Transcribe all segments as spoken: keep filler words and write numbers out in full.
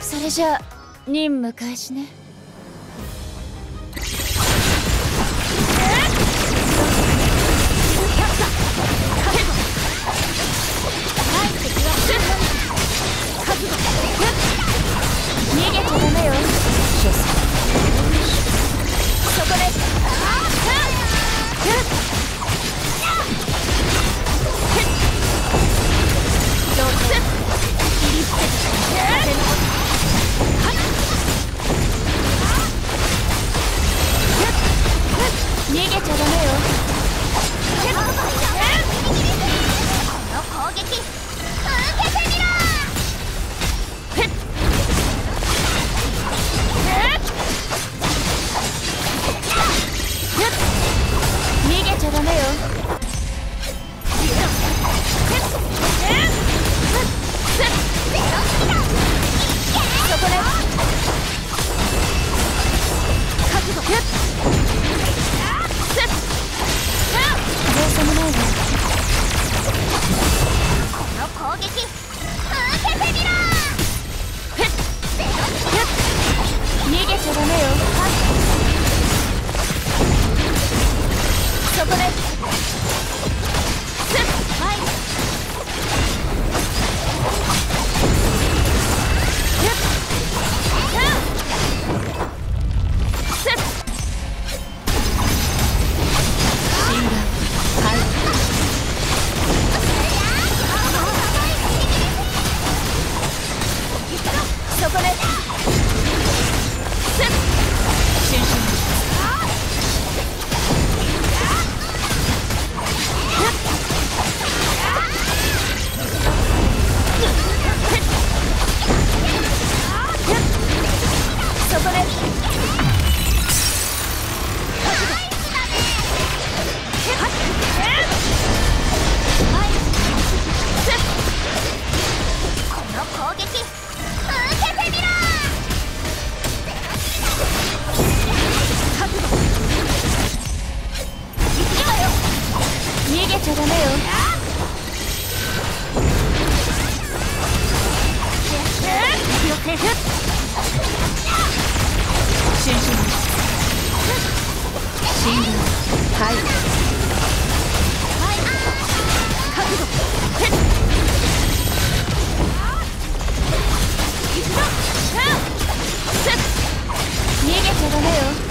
それじゃあ任務開始ね。逃げちゃダメよ。そこで逃げちゃダメよ。この攻撃受けてみろ。逃げちゃダメよ。そこで覚悟。どうしようもないわ。この攻撃受けてみろ。逃げちゃダメよ。そこで前にそこで逃げちゃダメよ。シンシンシングルはい覚悟。逃げちゃダメよ。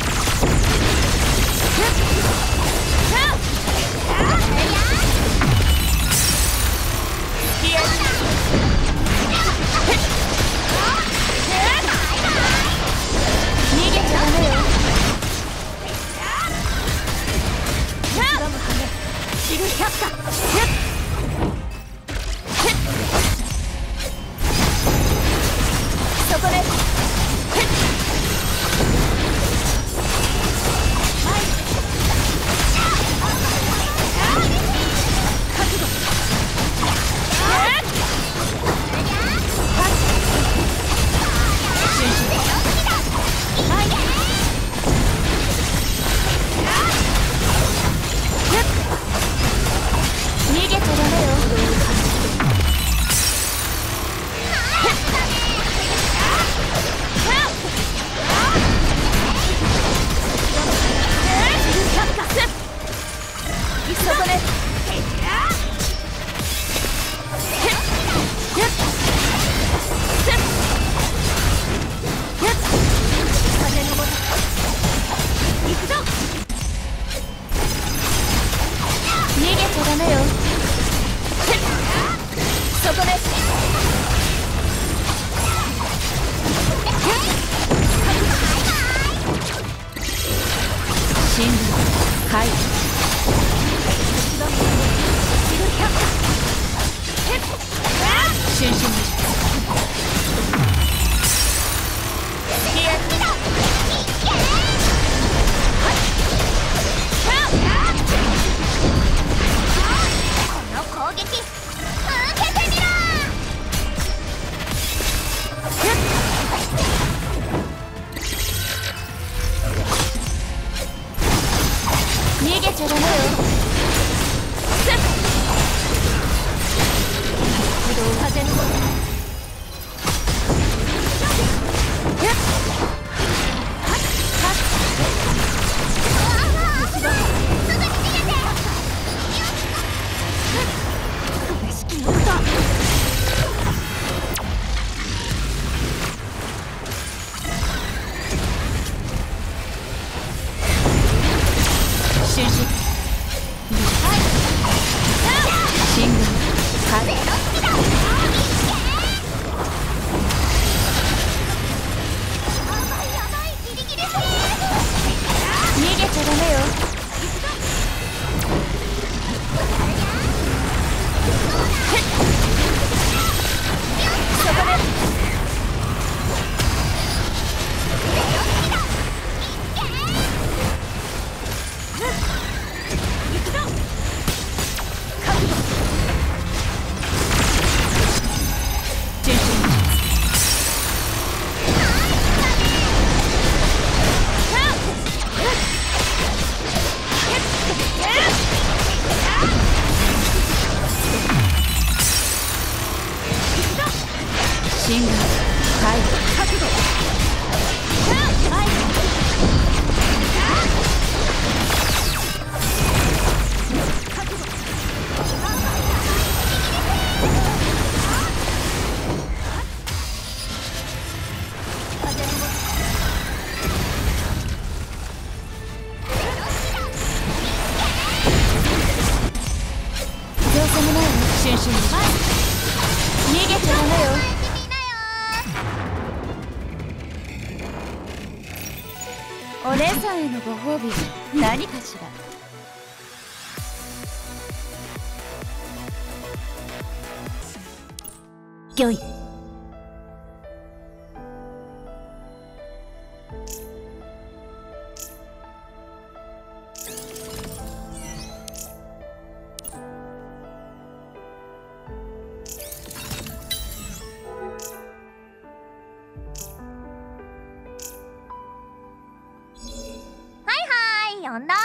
そこで逃げちゃダメよ。そこで逃げちゃダメよ。そこでシングルはいシンシンこの攻撃受けてみろ。逃げちゃ心眼回復覚悟シュンシュン逃げちゃダメよ。お姉さんへのご褒美何かしら。御意。 呼んだ？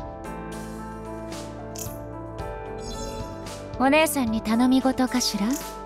お姉さんに頼み事かしら。